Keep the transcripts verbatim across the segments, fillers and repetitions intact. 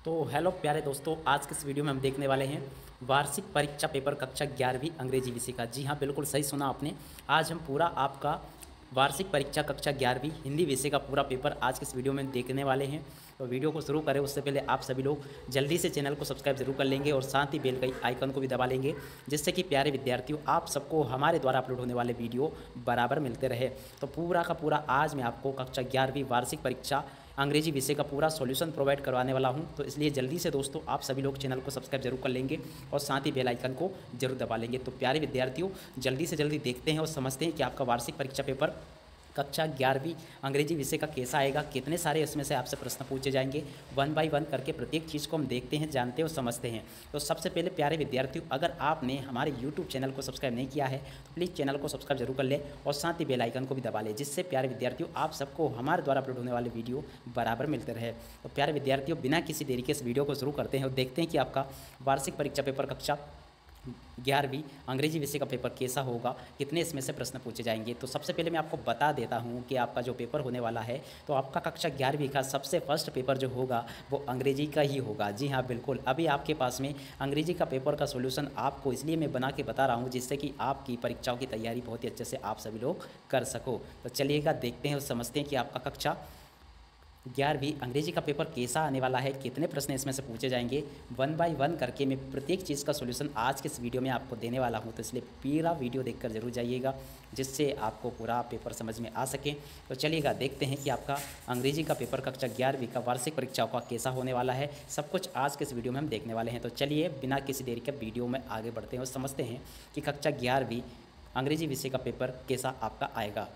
तो हेलो प्यारे दोस्तों, आज के इस वीडियो में हम देखने वाले हैं वार्षिक परीक्षा पेपर कक्षा ग्यारहवीं अंग्रेजी विषय का। जी हाँ, बिल्कुल सही सुना आपने। आज हम पूरा आपका वार्षिक परीक्षा कक्षा ग्यारहवीं हिंदी विषय का पूरा पेपर आज के इस वीडियो में देखने वाले हैं। तो वीडियो को शुरू करें उससे पहले आप सभी लोग जल्दी से चैनल को सब्सक्राइब जरूर कर लेंगे और साथ ही बेल का आइकन को भी दबा लेंगे, जिससे कि प्यारे विद्यार्थियों आप सबको हमारे द्वारा अपलोड होने वाले वीडियो बराबर मिलते रहे। तो पूरा का पूरा आज मैं आपको कक्षा ग्यारहवीं वार्षिक परीक्षा अंग्रेजी विषय का पूरा सॉल्यूशन प्रोवाइड करवाने वाला हूं। तो इसलिए जल्दी से दोस्तों आप सभी लोग चैनल को सब्सक्राइब जरूर कर लेंगे और साथ ही बेल आइकन को जरूर दबा लेंगे। तो प्यारे विद्यार्थियों, जल्दी से जल्दी देखते हैं और समझते हैं कि आपका वार्षिक परीक्षा पेपर कक्षा ग्यारहवीं अंग्रेजी विषय का कैसा आएगा, कितने सारे इसमें से आपसे प्रश्न पूछे जाएंगे। वन बाय वन करके प्रत्येक चीज़ को हम देखते हैं, जानते हैं और समझते हैं। तो सबसे पहले प्यारे विद्यार्थियों, अगर आपने हमारे यूट्यूब चैनल को सब्सक्राइब नहीं किया है तो प्लीज़ चैनल को सब्सक्राइब जरूर कर ले और साथ ही बेल आइकन को भी दबा ले, जिससे प्यारे विद्यार्थियों आप सबको हमारे द्वारा अपलोड होने वाले वीडियो बराबर मिलते रहे। तो प्यारे विद्यार्थियों, बिना किसी देरी के इस वीडियो को शुरू करते हैं और देखते हैं कि आपका वार्षिक परीक्षा पेपर कक्षा ग्यारहवीं अंग्रेजी विषय का पेपर कैसा होगा, कितने इसमें से प्रश्न पूछे जाएंगे। तो सबसे पहले मैं आपको बता देता हूं कि आपका जो पेपर होने वाला है, तो आपका कक्षा ग्यारहवीं का सबसे फर्स्ट पेपर जो होगा वो अंग्रेजी का ही होगा। जी हाँ, बिल्कुल। अभी आपके पास में अंग्रेजी का पेपर का सॉल्यूशन आपको इसलिए मैं बना के बता रहा हूँ, जिससे कि आपकी परीक्षाओं की तैयारी बहुत ही अच्छे से आप सभी लोग कर सको। तो चलिएगा देखते हैं और समझते हैं कि आपका कक्षा ग्यारहवीं अंग्रेजी का पेपर कैसा आने वाला है, कितने प्रश्न इसमें से पूछे जाएंगे। वन बाय वन करके मैं प्रत्येक चीज़ का सॉल्यूशन आज के इस वीडियो में आपको देने वाला हूं। तो इसलिए पूरा वीडियो देखकर जरूर जाइएगा, जिससे आपको पूरा पेपर समझ में आ सके। तो चलिएगा देखते हैं कि आपका अंग्रेजी का पेपर कक्षा ग्यारहवीं का वार्षिक परीक्षाओं का कैसा होने वाला है। सब कुछ आज के इस वीडियो में हम देखने वाले हैं। तो चलिए बिना किसी देरी के वीडियो में आगे बढ़ते हैं और समझते हैं कि कक्षा ग्यारहवीं अंग्रेजी विषय का पेपर कैसा आपका आएगा।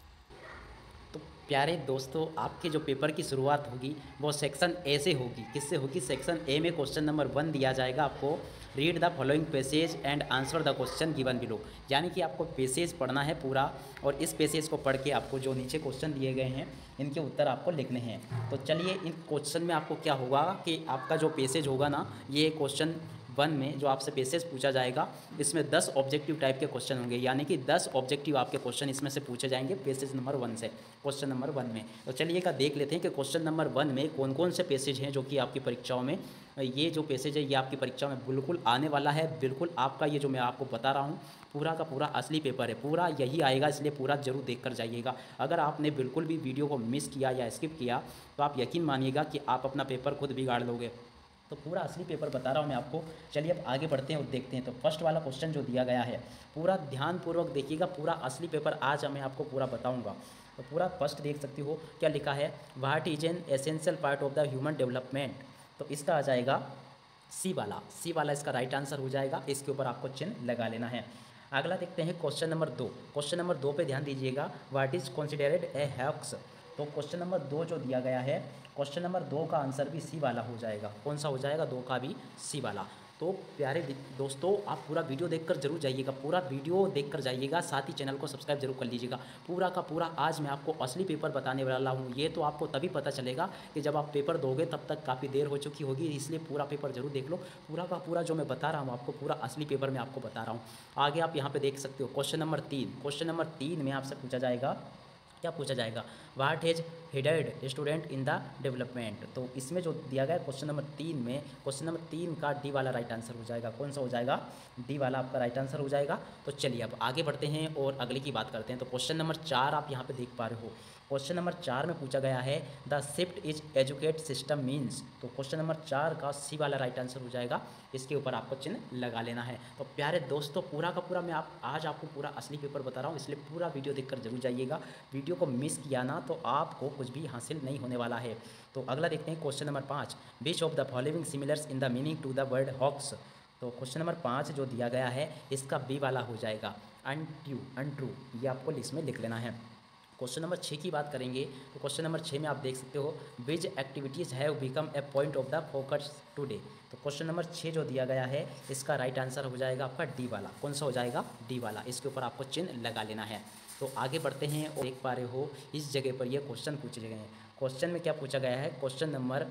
तो प्यारे दोस्तों, आपके जो पेपर की शुरुआत होगी वो सेक्शन ए से होगी। किससे होगी? सेक्शन ए में क्वेश्चन नंबर वन दिया जाएगा आपको, read the following passage and answer the question given below. यानी कि आपको पैसेज पढ़ना है पूरा, और इस पैसेज को पढ़ के आपको जो नीचे क्वेश्चन दिए गए हैं इनके उत्तर आपको लिखने हैं। तो चलिए, इन क्वेश्चन में आपको क्या होगा कि आपका जो पैसेज होगा ना, ये क्वेश्चन वन में जो आपसे पैसेज पूछा जाएगा, इसमें दस ऑब्जेक्टिव टाइप के क्वेश्चन होंगे। यानी कि दस ऑब्जेक्टिव आपके क्वेश्चन इसमें से पूछे जाएंगे पैसेज नंबर वन से, क्वेश्चन नंबर वन में। तो चलिएगा देख लेते हैं कि क्वेश्चन नंबर वन में कौन कौन से पैसेज हैं जो कि आपकी परीक्षाओं में, ये जो पैसेज है ये आपकी परीक्षा में बिल्कुल आने वाला है। बिल्कुल आपका ये जो मैं आपको बता रहा हूँ पूरा का पूरा असली पेपर है, पूरा यही आएगा, इसलिए पूरा जरूर देख कर जाइएगा। अगर आपने बिल्कुल भी वीडियो को मिस किया या स्किप किया तो आप यकीन मानिएगा कि आप अपना पेपर खुद बिगाड़ लोगे। तो पूरा असली पेपर बता रहा हूँ मैं आपको। चलिए अब आगे बढ़ते हैं और देखते हैं। तो फर्स्ट वाला क्वेश्चन जो दिया गया है, पूरा ध्यानपूर्वक देखिएगा, पूरा असली पेपर आज मैं आपको पूरा बताऊँगा। तो पूरा फर्स्ट देख सकते हो क्या लिखा है, what is an essential part of the human development. तो इसका आ जाएगा सी वाला, सी वाला इसका राइट आंसर हो जाएगा। इसके ऊपर आपको चिन्ह लगा लेना है। अगला देखते हैं क्वेश्चन नंबर दो। क्वेश्चन नंबर दो पे ध्यान दीजिएगा, what is considered a hacks. तो क्वेश्चन नंबर दो जो दिया गया है, क्वेश्चन नंबर दो का आंसर भी सी वाला हो जाएगा। कौन सा हो जाएगा? दो का भी सी वाला। तो प्यारे दोस्तों, आप पूरा वीडियो देखकर जरूर जाइएगा, पूरा वीडियो देखकर जाइएगा, साथ ही चैनल को सब्सक्राइब जरूर कर लीजिएगा। पूरा का पूरा आज मैं आपको असली पेपर बताने वाला हूँ। ये तो आपको तभी पता चलेगा कि जब आप पेपर दोगे, तब तक काफ़ी देर हो चुकी होगी, इसलिए पूरा पेपर जरूर देख लो। पूरा का पूरा जो मैं बता रहा हूँ आपको, पूरा असली पेपर मैं आपको बता रहा हूँ। आगे आप यहाँ पर देख सकते हो क्वेश्चन नंबर तीन। क्वेश्चन नंबर तीन में आपसे पूछा जाएगा, क्या पूछा जाएगा, what has hindered student in the development. तो इसमें जो दिया गया क्वेश्चन नंबर तीन में, क्वेश्चन नंबर तीन का डी वाला राइट आंसर हो जाएगा। कौन सा हो जाएगा? डी वाला आपका राइट आंसर हो जाएगा। तो चलिए अब आगे बढ़ते हैं और अगले की बात करते हैं। तो क्वेश्चन नंबर चार आप यहाँ पे देख पा रहे हो। क्वेश्चन नंबर चार में पूछा गया है, the shift is educate system means. तो क्वेश्चन नंबर चार का सी वाला राइट आंसर हो जाएगा। इसके ऊपर आपको चिन्ह लगा लेना है। तो प्यारे दोस्तों, पूरा का पूरा मैं आप आज आपको पूरा असली पेपर बता रहा हूँ, इसलिए पूरा वीडियो देखकर जरूर जाइएगा। वीडियो को मिस किया ना तो आपको कुछ भी हासिल नहीं होने वाला है। तो अगला देखते हैं क्वेश्चन नंबर पाँच, which of the following similars in the meaning to the word hoax. तो क्वेश्चन नंबर पाँच जो दिया गया है, इसका बी वाला हो जाएगा, अनट्रू, अनट्रू, ये आपको इसमें लिख लेना है। क्वेश्चन नंबर छः की बात करेंगे तो क्वेश्चन नंबर छः में आप देख सकते हो, which activities have become a point of the focus today. तो क्वेश्चन नंबर छः जो दिया गया है, इसका राइट आंसर हो जाएगा आपका डी वाला। कौन सा हो जाएगा? डी वाला। इसके ऊपर आपको चिन्ह लगा लेना है। तो आगे बढ़ते हैं और देख पा रहे हो इस जगह पर ये क्वेश्चन पूछे गए हैं। क्वेश्चन में क्या पूछा गया है, क्वेश्चन नंबर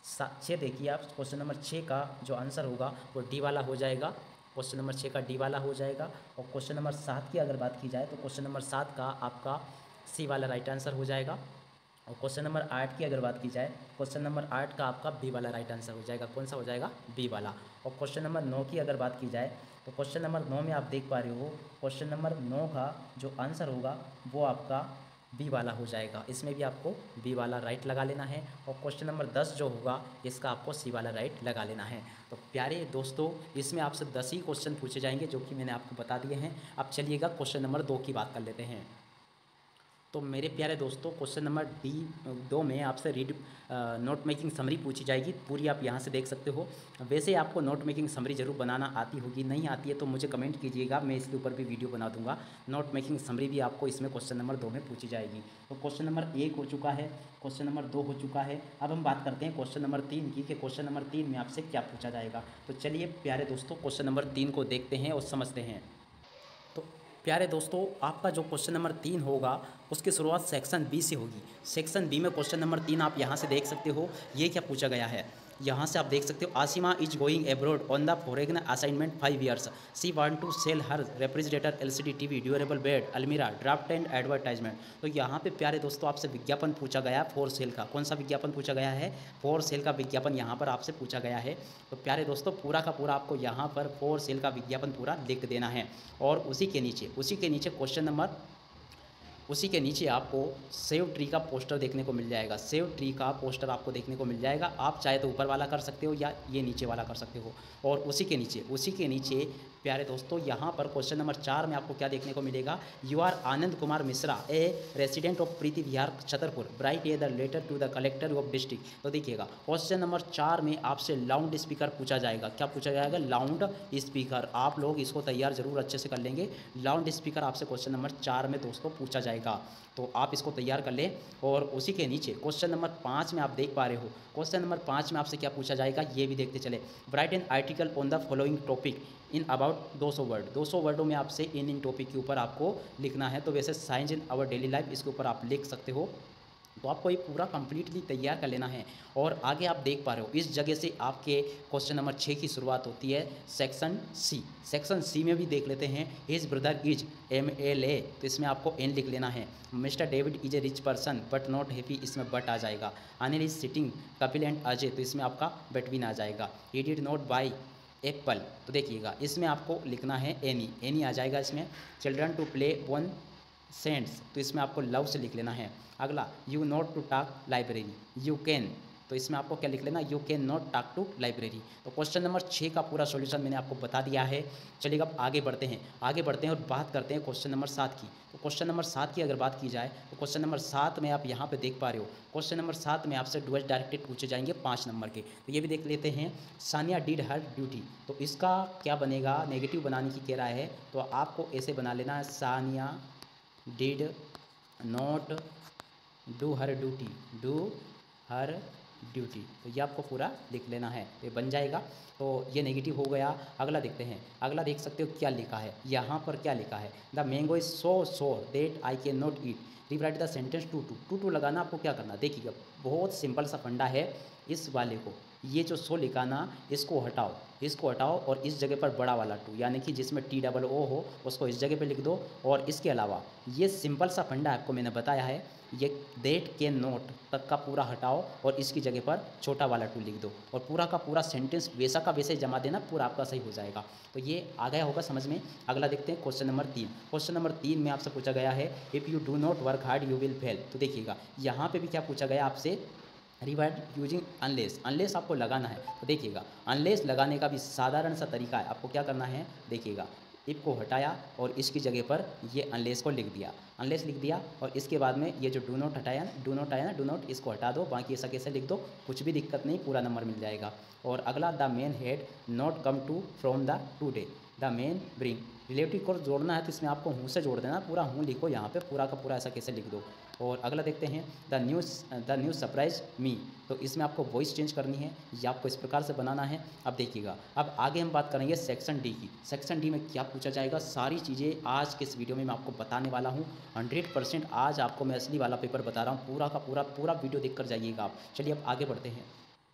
छः देखिए आप, क्वेश्चन नंबर छः का जो आंसर होगा वो डी वाला हो जाएगा। क्वेश्चन नंबर छः का डी वाला हो जाएगा। और क्वेश्चन नंबर सात की अगर बात की जाए तो क्वेश्चन नंबर सात का आपका सी वाला राइट आंसर हो जाएगा। और क्वेश्चन नंबर आठ की अगर बात की जाए, क्वेश्चन नंबर आठ का आपका बी वाला राइट आंसर हो जाएगा। कौन सा हो जाएगा? बी वाला। और क्वेश्चन नंबर नौ की अगर बात की जाए तो क्वेश्चन नंबर नौ में आप देख पा रहे हो, क्वेश्चन नंबर नौ का जो आंसर होगा वो आपका बी वाला हो जाएगा। इसमें भी आपको बी वाला राइट लगा लेना है। और क्वेश्चन नंबर दस जो होगा इसका आपको सी वाला राइट लगा लेना है। तो प्यारे दोस्तों, इसमें आपसे दस ही क्वेश्चन पूछे जाएंगे जो कि मैंने आपको बता दिए हैं। अब चलिएगा क्वेश्चन नंबर दो की बात कर लेते हैं। तो मेरे प्यारे दोस्तों, क्वेश्चन नंबर डी दो में आपसे रीड नोट मेकिंग समरी पूछी जाएगी। पूरी आप यहाँ से देख सकते हो। वैसे आपको नोट मेकिंग समरी जरूर बनाना आती होगी, नहीं आती है तो मुझे कमेंट कीजिएगा, मैं इसके ऊपर भी वीडियो बना दूंगा। नोट मेकिंग समरी भी आपको इसमें क्वेश्चन नंबर दो में पूछी जाएगी। तो क्वेश्चन नंबर एक हो चुका है, क्वेश्चन नंबर दो हो चुका है। अब हम बात करते हैं क्वेश्चन नंबर तीन की कि क्वेश्चन नंबर तीन में आपसे क्या पूछा जाएगा। तो चलिए प्यारे दोस्तों, क्वेश्चन नंबर तीन को देखते हैं और समझते हैं। तो प्यारे दोस्तों, आपका जो क्वेश्चन नंबर तीन होगा उसकी शुरुआत सेक्शन बी से होगी। सेक्शन बी में क्वेश्चन नंबर तीन आप यहाँ से देख सकते हो। ये क्या पूछा गया है, यहाँ से आप देख सकते हो। Asima is going abroad on the foreign assignment five years. She want to sell her refrigerator, LCD TV, durable bed, अलमीरा, ड्राफ्ट एंड एडवर्टाइजमेंट। तो यहाँ पे प्यारे दोस्तों आपसे विज्ञापन पूछा गया है फॉर सेल का। कौन सा विज्ञापन पूछा गया है? फॉर सेल का विज्ञापन यहाँ पर आपसे पूछा गया है। तो प्यारे दोस्तों, पूरा का पूरा आपको यहाँ पर फॉर सेल का विज्ञापन पूरा लिख देना है। और उसी के नीचे उसी के नीचे क्वेश्चन नंबर उसी के नीचे आपको सेव ट्री का पोस्टर देखने को मिल जाएगा। सेव ट्री का पोस्टर आपको देखने को मिल जाएगा। आप चाहे तो ऊपर वाला कर सकते हो या ये नीचे वाला कर सकते हो। और उसी के नीचे उसी के नीचे प्यारे दोस्तों यहाँ पर क्वेश्चन नंबर चार में आपको क्या देखने को मिलेगा? You are Anand Kumar Mishra, a resident of Preeti Vihar Chhatarpur, bright a the letter to the collector of district. तो देखिएगा क्वेश्चन नंबर चार में आपसे लाउड स्पीकर पूछा जाएगा। क्या पूछा जाएगा? Loud speaker. आप लोग इसको तैयार जरूर अच्छे से कर लेंगे। लाउड स्पीकर आपसे क्वेश्चन नंबर चार में दोस्तों पूछा जाएगा, तो आप इसको तैयार कर लें। और उसी के नीचे क्वेश्चन नंबर पाँच में आप देख पा रहे हो, क्वेश्चन नंबर पाँच में आपसे क्या पूछा जाएगा ये भी देखते चले। Write an article on the following topic in about दो सौ वर्ड। दो सौ वर्डों में आपसे इन इन टॉपिक के ऊपर आपको लिखना है। तो वैसे science in our daily life इसके ऊपर आप लिख सकते हो। तो आपको ये पूरा कंप्लीटली तैयार कर लेना है। और आगे आप देख पा रहे हो इस जगह से आपके क्वेश्चन नंबर छः की शुरुआत होती है सेक्शन सी। सेक्शन सी में भी देख लेते हैं। His brother is M L A, तो इसमें आपको एन लिख लेना है। Mister David is a rich person but not happy, इसमें बट आ जाएगा। Anil is sitting, Kapil and Ajay, तो इसमें आपका बिटवीन आ जाएगा। He did not buy apple, तो देखिएगा इसमें आपको लिखना है एनी, एनी आ जाएगा इसमें। Children to play one cents, तो इसमें आपको लव से लिख लेना है। अगला you not to talk library, you can, तो इसमें आपको क्या लिख लेना? You can not talk to library. तो क्वेश्चन नंबर छः का पूरा सॉल्यूशन मैंने आपको बता दिया है। चलिए अब आगे बढ़ते हैं आगे बढ़ते हैं और बात करते हैं क्वेश्चन नंबर सात की। तो क्वेश्चन नंबर सात की अगर बात की जाए तो क्वेश्चन नंबर सात में आप यहाँ पे देख पा रहे हो, क्वेश्चन नंबर सात में आपसे डुअल डायरेक्टेड पूछे जाएंगे पाँच नंबर के। तो ये भी देख लेते हैं। सानिया डिड हर ड्यूटी, तो इसका क्या बनेगा? नेगेटिव बनाने की कह रहा है, तो आपको ऐसे बना लेना है, Saniya did not do her duty, do her duty. तो ये आपको पूरा लिख लेना है, ये बन जाएगा। तो ये नेगेटिव हो गया। अगला देखते हैं। अगला देख सकते हो क्या लिखा है, यहाँ पर क्या लिखा है? The mango is so sour that I can not eat, rewrite the sentence too to. To to लगाना आपको क्या करना, देखिएगा बहुत सिंपल सा फंडा है। इस वाले को, ये जो सो लिखा ना, इसको हटाओ, इसको हटाओ और इस जगह पर बड़ा वाला टू, यानी कि जिसमें टी डबल ओ हो उसको इस जगह पे लिख दो। और इसके अलावा ये सिंपल सा फंडा आपको मैंने बताया है, ये देट कैन नॉट तक का पूरा हटाओ और इसकी जगह पर छोटा वाला टू लिख दो और पूरा का पूरा सेंटेंस वैसा का वैसे जमा देना, पूरा आपका सही हो जाएगा। तो ये आ गया होगा समझ में। अगला देखते हैं क्वेश्चन नंबर तीन। क्वेश्चन नंबर तीन में आपसे पूछा गया है if you do not work hard you will fail. तो देखिएगा यहाँ पे भी क्या पूछा गया आपसे, रिवाइड यूजिंग अनलेस। अनलेस आपको लगाना है। तो देखिएगा अनलेस लगाने का भी साधारण सा तरीका है। आपको क्या करना है, देखिएगा इफ को हटाया और इसकी जगह पर ये अनलेस को लिख दिया, अनलेस लिख दिया और इसके बाद में ये जो डू नॉट हटाया, डू नॉट आया ना, डू नॉट इसको हटा दो, बाकी ऐसा कैसे लिख दो, कुछ भी दिक्कत नहीं, पूरा नंबर मिल जाएगा। और अगला the main head not come to from the today, the main bring. Relative को जोड़ना है तो इसमें आपको हूँ से जोड़ देना, पूरा हूँ लिखो यहाँ पे, पूरा का पूरा ऐसा कैसे लिख दो। और अगला देखते हैं the news the news surprise me. तो इसमें आपको वॉइस चेंज करनी है, या आपको इस प्रकार से बनाना है। अब देखिएगा, अब आगे हम बात करेंगे सेक्शन डी की। सेक्शन डी में क्या पूछा जाएगा, सारी चीज़ें आज के इस वीडियो में मैं आपको बताने वाला हूँ। हंड्रेड परसेंट आज आपको मैं असली वाला पेपर बता रहा हूँ, पूरा का पूरा पूरा वीडियो देख कर जाइएगा आप। चलिए अब आगे बढ़ते हैं।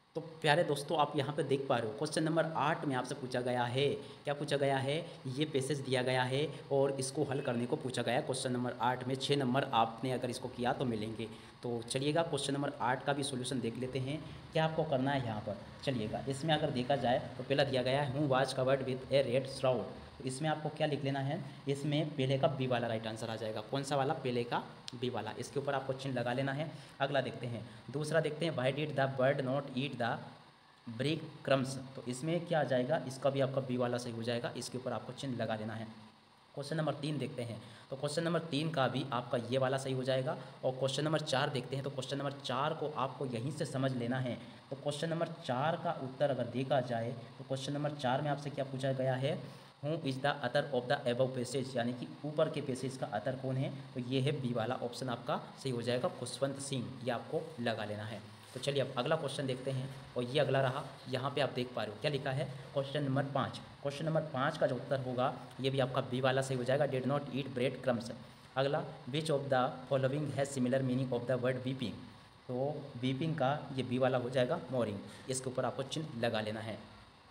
तो प्यारे दोस्तों, आप यहाँ पे देख पा रहे हो क्वेश्चन नंबर आठ में आपसे पूछा गया है, क्या पूछा गया है, ये पैसेज दिया गया है और इसको हल करने को पूछा गया है। क्वेश्चन नंबर आठ में छः नंबर आपने अगर इसको किया तो मिलेंगे। तो चलिएगा क्वेश्चन नंबर आठ का भी सोल्यूशन देख लेते हैं, क्या आपको करना है यहाँ पर। चलिएगा, इसमें अगर देखा जाए तो पहला दिया गया है who was covered with a red shroud. तो इसमें आपको क्या लिख लेना है, इसमें पहले का बी वाला राइट आंसर आ जाएगा। कौन सा वाला, पहले का बी वाला, इसके ऊपर आपको चिन्ह लगा लेना है। अगला देखते हैं, दूसरा देखते हैं, why did the bird not eat the bread crumbs. तो इसमें क्या आ जाएगा, इसका भी आपका बी वाला सही हो जाएगा, इसके ऊपर आपको चिन्ह लगा लेना है। क्वेश्चन नंबर तीन देखते हैं, तो क्वेश्चन नंबर तीन का भी आपका ये वाला सही हो जाएगा। और क्वेश्चन नंबर चार देखते हैं, तो क्वेश्चन नंबर चार को आपको यहीं से समझ लेना है। तो क्वेश्चन नंबर चार का उत्तर अगर देखा जाए तो क्वेश्चन नंबर चार में आपसे क्या पूछा गया है, who is the author of the above passage, यानी कि ऊपर के पैसेज का अतर कौन है। तो ये है बी वाला ऑप्शन आपका सही हो जाएगा, खुशवंत सिंह, ये आपको लगा लेना है। तो चलिए अब अगला क्वेश्चन देखते हैं, और ये अगला रहा, यहाँ पे आप देख पा रहे हो क्या लिखा है, क्वेश्चन नंबर पाँच। क्वेश्चन नंबर पाँच का जो उत्तर होगा ये भी आपका बी वाला सही हो जाएगा, did not eat bread crumbs. अगला, which of the following has similar meaning of the word weeping. तो वीपिंग का ये बी वाला हो जाएगा, मोरिंग, इसके ऊपर आपको चिन्ह लगा लेना है।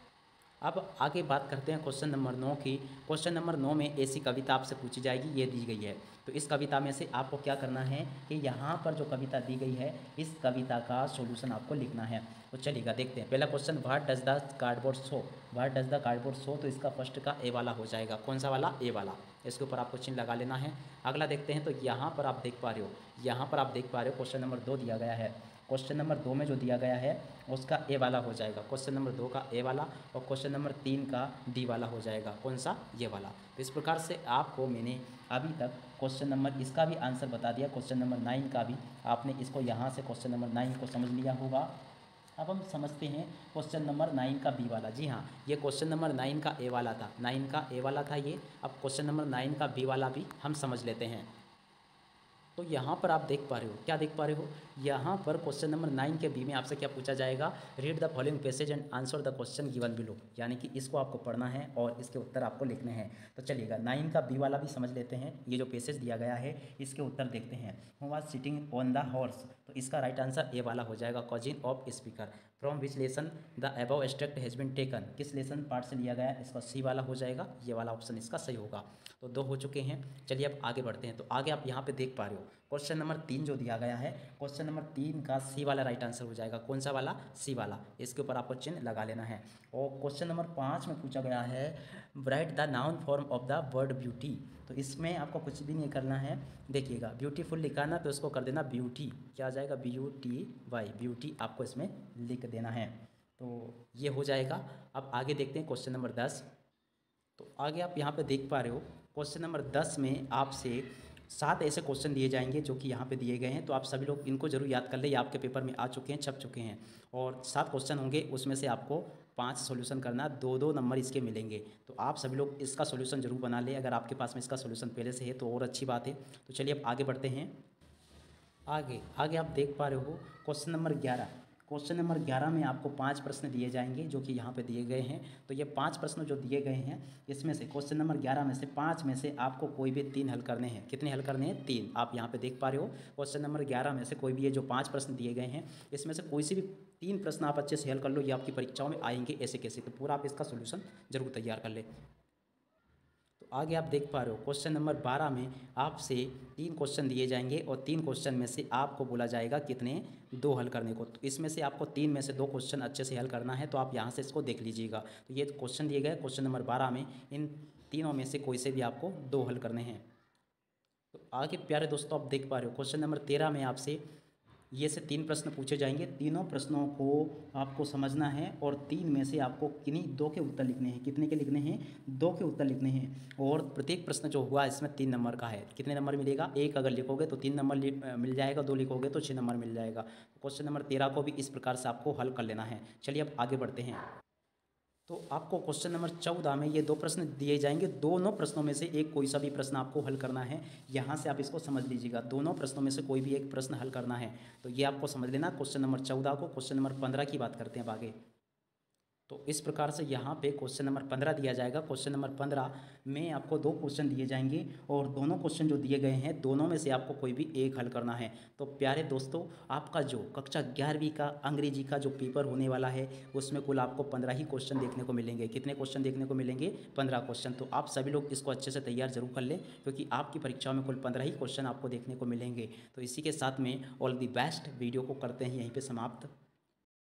अब आगे बात करते हैं क्वेश्चन नंबर नौ की। क्वेश्चन नंबर नौ में ऐसी कविता आपसे पूछी जाएगी, ये दी गई है। तो इस कविता में से आपको क्या करना है कि यहाँ पर जो कविता दी गई है इस कविता का सॉल्यूशन आपको लिखना है। तो चलिएगा देखते हैं, पहला question, what does the cardboard show. What does the cardboard show, तो इसका फर्स्ट का ए वाला हो जाएगा। कौन सा वाला, ए वाला, इसके ऊपर आपको चिन्ह लगा लेना है। अगला देखते हैं, तो यहाँ पर आप देख पा रहे हो, यहाँ पर आप देख पा रहे हो क्वेश्चन नंबर दो दिया गया है। क्वेश्चन नंबर दो में जो दिया गया है उसका ए वाला हो जाएगा, क्वेश्चन नंबर दो का ए वाला, और क्वेश्चन नंबर तीन का डी वाला हो जाएगा। कौन सा, ये वाला। तो इस प्रकार से आपको मैंने अभी तक क्वेश्चन नंबर इसका भी आंसर बता दिया, क्वेश्चन नंबर नाइन का भी आपने इसको यहाँ से क्वेश्चन नंबर नाइन को समझ लिया होगा। अब हम समझते हैं क्वेश्चन नंबर नाइन का बी वाला। जी हाँ, ये क्वेश्चन नंबर नाइन का ए वाला था, नाइन का ए वाला था ये। अब क्वेश्चन नंबर नाइन का बी वाला भी हम समझ लेते हैं। तो यहाँ पर आप देख पा रहे हो, क्या देख पा रहे हो, यहाँ पर क्वेश्चन नंबर नाइन के बी में आपसे क्या पूछा जाएगा, read the following passage and answer the question given below, यानी कि इसको आपको पढ़ना है और इसके उत्तर आपको लिखने हैं। तो चलिएगा, नाइन का बी वाला भी समझ लेते हैं। ये जो पैसेज दिया गया है इसके उत्तर देखते हैं। Who was sitting on the horse, तो इसका राइट आंसर ए वाला हो जाएगा, cousin of speaker. From which lesson the above extract has been taken, किस लेसन पार्ट से लिया गया, इसका सी वाला हो जाएगा, ये वाला ऑप्शन इसका सही होगा। तो दो हो चुके हैं। चलिए अब आगे बढ़ते हैं। तो आगे आप यहाँ पे देख पा रहे हो क्वेश्चन नंबर तीन जो दिया गया है, क्वेश्चन नंबर तीन का सी वाला राइट आंसर हो जाएगा। कौन सा वाला, सी वाला, इसके ऊपर आपको चिन्ह लगा लेना है। और क्वेश्चन नंबर पाँच में पूछा गया है, write the noun form of the word beauty. तो इसमें आपको कुछ भी नहीं करना है, देखिएगा, ब्यूटीफुल लिखा ना तो इसको कर देना ब्यूटी, क्या आ जाएगा, B U T Y, beauty आपको इसमें लिख देना है। तो ये हो जाएगा। अब आगे देखते हैं क्वेश्चन नंबर दस। तो आगे आप यहाँ पे देख पा रहे हो क्वेश्चन नंबर दस में आपसे सात ऐसे क्वेश्चन दिए जाएंगे जो कि यहाँ पे दिए गए हैं। तो आप सभी लोग इनको जरूर याद कर ले, ये आपके पेपर में आ चुके हैं, छप चुके हैं। और सात क्वेश्चन होंगे, उसमें से आपको पांच सॉल्यूशन करना, दो दो नंबर इसके मिलेंगे। तो आप सभी लोग इसका सॉल्यूशन जरूर बना ले, अगर आपके पास में इसका सॉल्यूशन पहले से है तो और अच्छी बात है। तो चलिए अब आगे बढ़ते हैं। आगे आगे आप देख पा रहे हो क्वेश्चन नंबर ग्यारह। क्वेश्चन नंबर ग्यारह में आपको पांच प्रश्न दिए जाएंगे जो कि यहाँ पे दिए गए हैं। तो ये पांच प्रश्न जो दिए गए हैं इसमें से क्वेश्चन नंबर ग्यारह में से पांच में से आपको कोई भी तीन हल करने हैं। कितने हल करने हैं, तीन। आप यहाँ पे देख पा रहे हो क्वेश्चन नंबर ग्यारह में से कोई भी ये जो पाँच प्रश्न दिए गए हैं इसमें से कोई से भी तीन प्रश्न आप अच्छे से हल कर लो, ये आपकी परीक्षाओं में आएंगे ऐसे कैसे। तो पूरा आप इसका सोल्यूशन जरूर तैयार कर ले। तो आगे आप देख पा रहे हो क्वेश्चन नंबर बारह में आपसे तीन क्वेश्चन दिए जाएंगे और तीन क्वेश्चन में से आपको बोला जाएगा कितने, दो हल करने को। तो इसमें से आपको तीन में से दो क्वेश्चन अच्छे से हल करना है। तो आप यहाँ से इसको देख लीजिएगा। तो ये क्वेश्चन दिए गए क्वेश्चन नंबर बारह में, इन तीनों में से कोई से भी आपको दो हल करने हैं। तो आगे प्यारे दोस्तों आप देख पा रहे हो क्वेश्चन नंबर तेरह में आपसे ये से तीन प्रश्न पूछे जाएंगे। तीनों प्रश्नों को आपको समझना है और तीन में से आपको किन्हीं दो के उत्तर लिखने हैं। कितने के लिखने हैं, दो के उत्तर लिखने हैं। और प्रत्येक प्रश्न जो हुआ इसमें तीन नंबर का है। कितने नंबर मिलेगा, एक अगर लिखोगे तो तीन नंबर मिल जाएगा, दो लिखोगे तो छः नंबर मिल जाएगा। क्वेश्चन नंबर तेरह को भी इस प्रकार से आपको हल कर लेना है। चलिए अब आगे बढ़ते हैं। तो आपको क्वेश्चन नंबर चौदह में ये दो प्रश्न दिए जाएंगे। दोनों प्रश्नों में से एक कोई सा भी प्रश्न आपको हल करना है। यहाँ से आप इसको समझ लीजिएगा, दोनों प्रश्नों में से कोई भी एक प्रश्न हल करना है। तो ये आपको समझ लेना क्वेश्चन नंबर चौदह को। क्वेश्चन नंबर पंद्रह की बात करते हैं अब आगे। तो इस प्रकार से यहाँ पे क्वेश्चन नंबर पंद्रह दिया जाएगा। क्वेश्चन नंबर पंद्रह में आपको दो क्वेश्चन दिए जाएंगे और दोनों क्वेश्चन जो दिए गए हैं दोनों में से आपको कोई भी एक हल करना है। तो प्यारे दोस्तों, आपका जो कक्षा ग्यारहवीं का अंग्रेजी का जो पेपर होने वाला है उसमें कुल आपको पंद्रह ही क्वेश्चन देखने को मिलेंगे। कितने क्वेश्चन देखने को मिलेंगे? पंद्रह क्वेश्चन। तो आप सभी लोग इसको अच्छे से तैयार जरूर कर लें, क्योंकि आपकी परीक्षा में कुल पंद्रह ही क्वेश्चन आपको देखने को मिलेंगे। तो इसी के साथ में ऑल दी बेस्ट, वीडियो को करते हैं यहीं पर समाप्त।